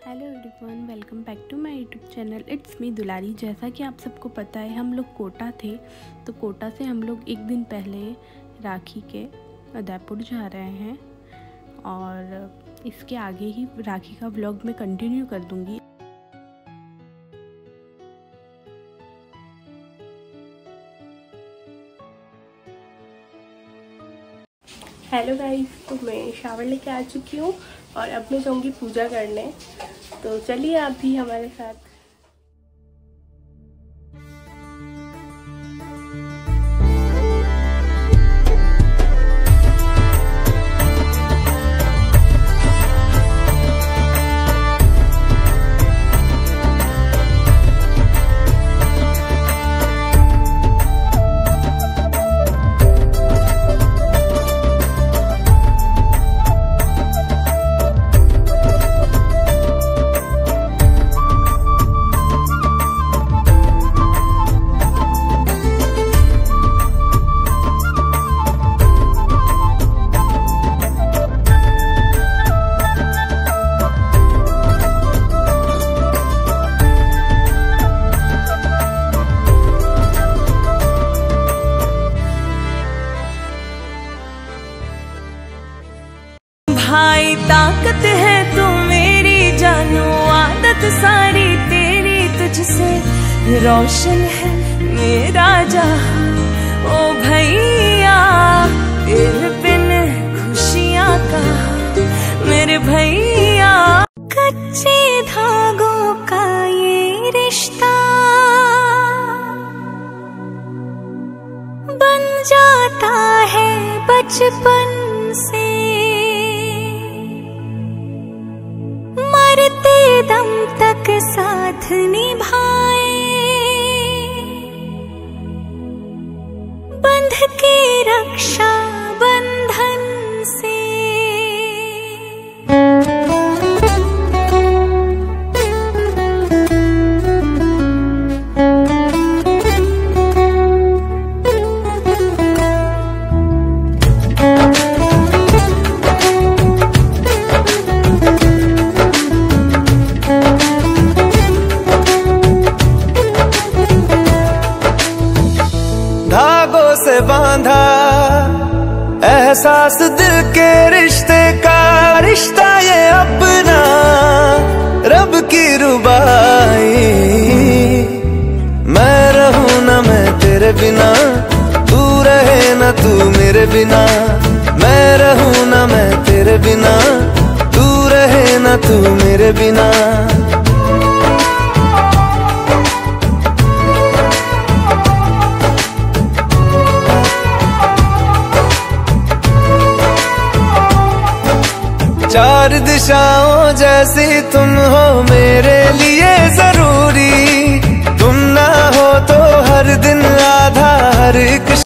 Hello everyone, welcome back to my YouTube channel. It's me Dulari. जैसा कि आप सबको पता है, हम लोग कोटा थे, तो कोटा से हम लोग एक दिन पहले राखी के उदयपुर जा रहे हैं और इसके आगे ही राखी का व्लॉग मैं कंटिन्यू कर दूँगी। हेलो गाइस, तो मैं शावर लेके आ चुकी हूँ और अब मैं जाऊँगी पूजा करने। तो चलिए आप भी हमारे साथ। भाई ताकत है तू मेरी जानू, आदत सारी तेरी तुझसे रोशन है मेरा जहां। ओ भैया तेरे बिन खुशियां कहाँ मेरे भैया। कच्चे धागों का ये रिश्ता बन जाता है बचपन से, मरते दम तक साथ निभाए, बंध के रक्षा बंधन से। धागों से बांधा एहसास दिल के रिश्ते का, रिश्ता ये अपना रब की रुबाई। मैं रहूं ना मैं तेरे बिना, तू रहे ना तू मेरे बिना। मैं रहूं ना मैं तेरे बिना, तू रहे ना तू मेरे बिना। चार दिशाओं जैसी तुम हो मेरे लिए।